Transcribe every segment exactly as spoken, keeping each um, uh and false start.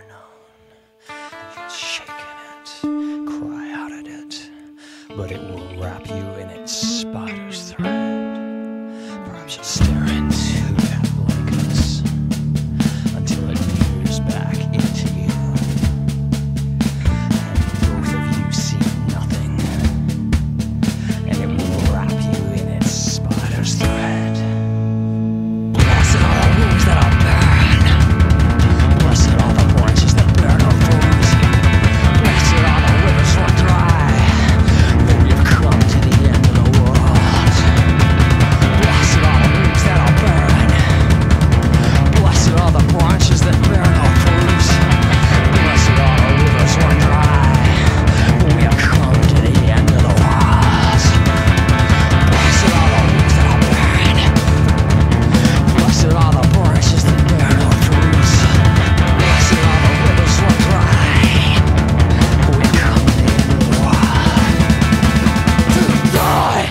never known. And you'd shaken it, cry out at it, but it will wrap you in its spider's thread. Perhaps you'll stare into that blankness until it peers back into you, and both of you see nothing, and it will wrap you in its spider's thread. Blessed are the wounds that are barren, blessed are the branches that bear no fruit, blessed are the rivers run dry, for we have come to the end of the world. Blessed are the wounds that are barren, blessed are the branches that bear no fruit, blessed are the rivers run dry, for we have come to the end of the world. Blessed are the wounds that are barren, blessed are the branches that bear no fruit, blessed are the rivers run dry, for we have come to the end of the world. To die!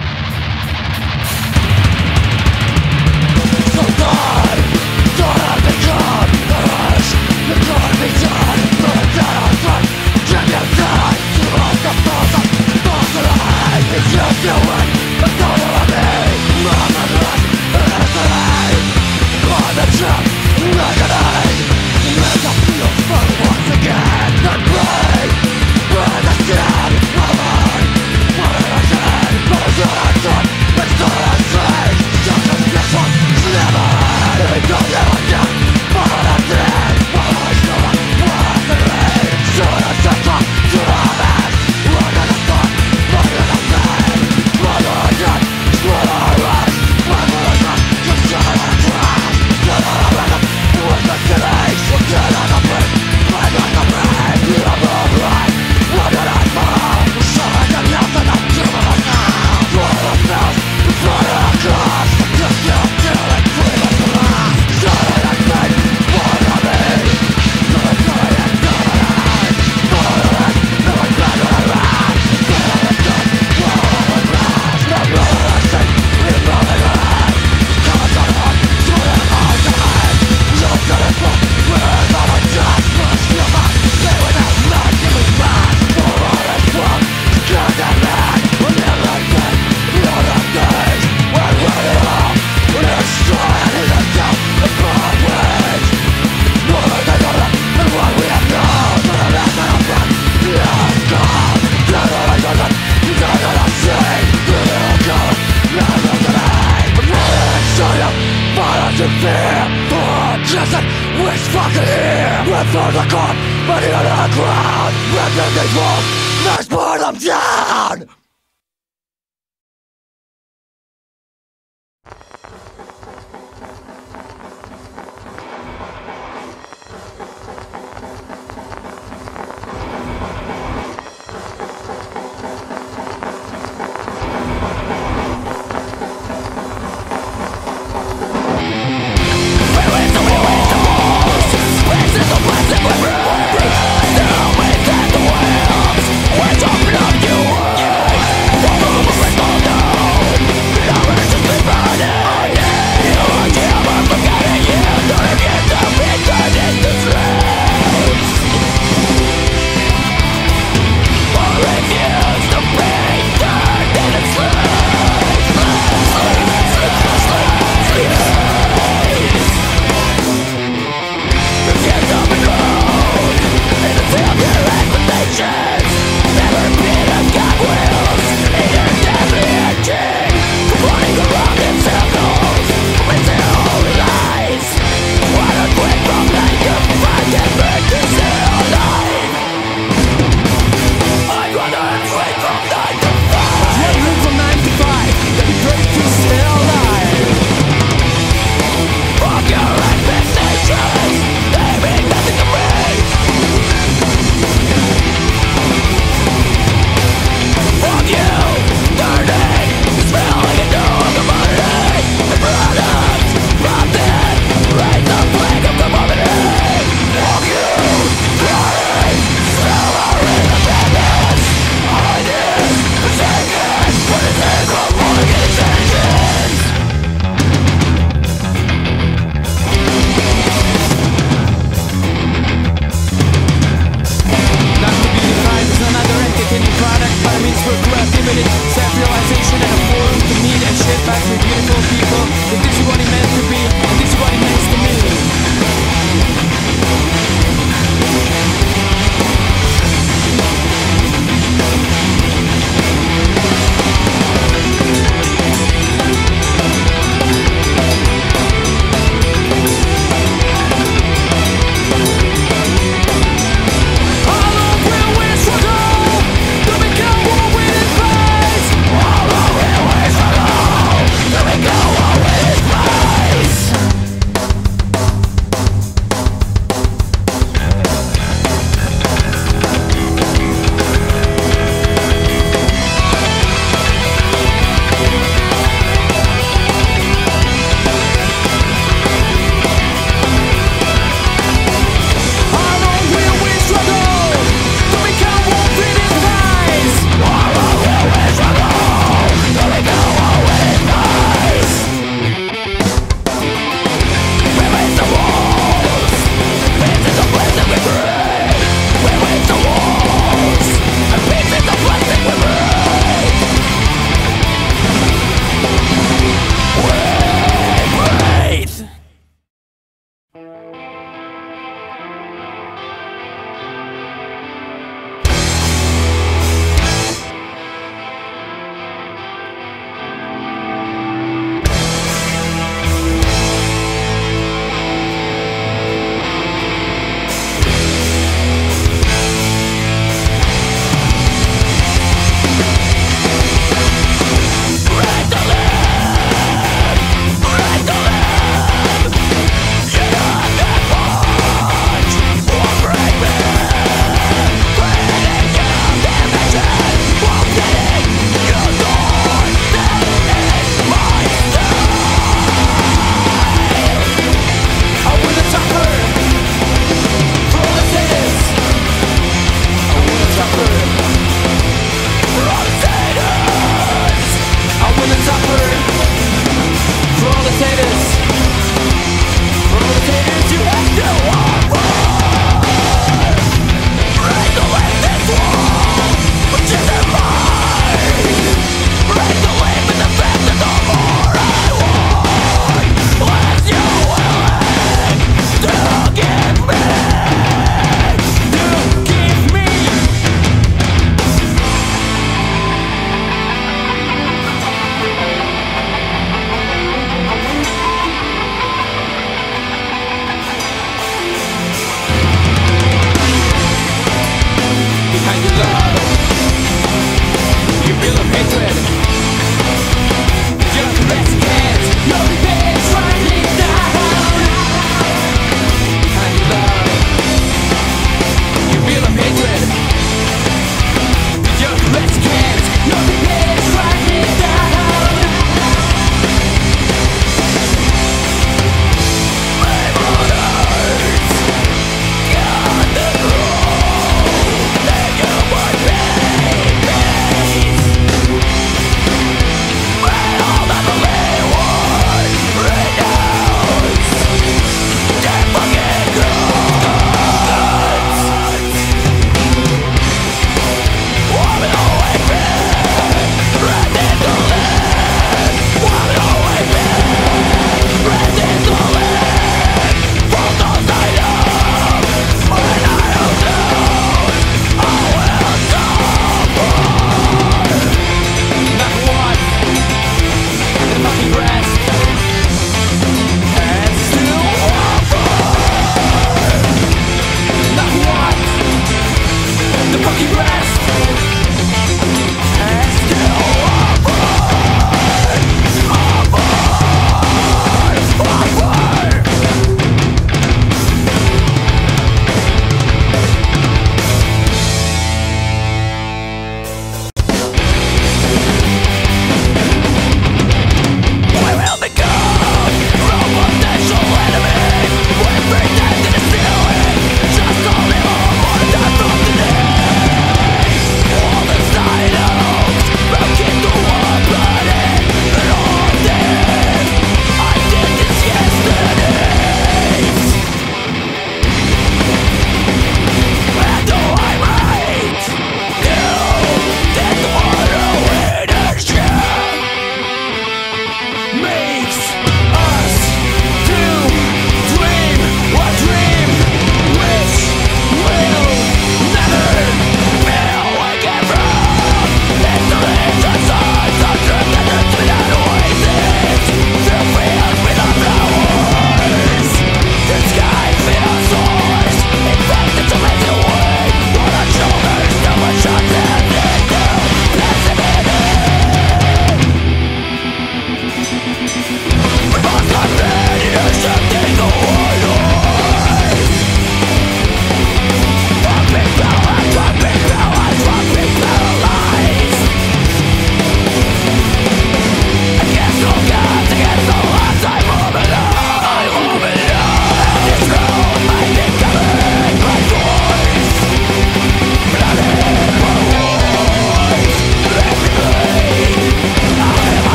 So die! Die and become the rest. The God be done. The dead are front. Can you die? To hold the thoughts of thoughts alive. If you do it, but don't you let me. I'm the rest. It's the light. On the trap. Like an eye. Let the feel fun once again. Then pray. Burn the dead. Alive. What did I say? But it's not I thought. It's not I say. Just as this one. Never had it. Don't ever get. But I'm dead. But I still have what the rain. Soon as I talk to the man. What did I thought? What did I say? What did I get? What did I rise? What did I not? Just what did I try? What did I run up? What did I delay? What did I not bring? What did I not bring? You have no right. What did I fall? So I can nothing up to myself. What did I feel? What did I cause? Just you feel it. Free us to last. So did I think? What did I mean? So I thought I had done it. Thought I had. Now I'm glad that I ran. Thought I had done. What I was lost. Now what did I say? We're running ahead. Cause I'm on. So that I died. Look at it from. Where's all my dust? Must feel my. Stay without not giving back. For all it's from. Scared and mad. We'll never get. You're the days. We're running off. We're destroying in the doubt. The broad ways. More than all that. And what we have known. For the last that I'm from. Let's go. Dead or I don't. Dead or I say. We'll go. Let's go today. Let's show you. But I should fear. For just that. Which fucking here. We're for the court. But in the ground. We're in these walls. Let's burn them down.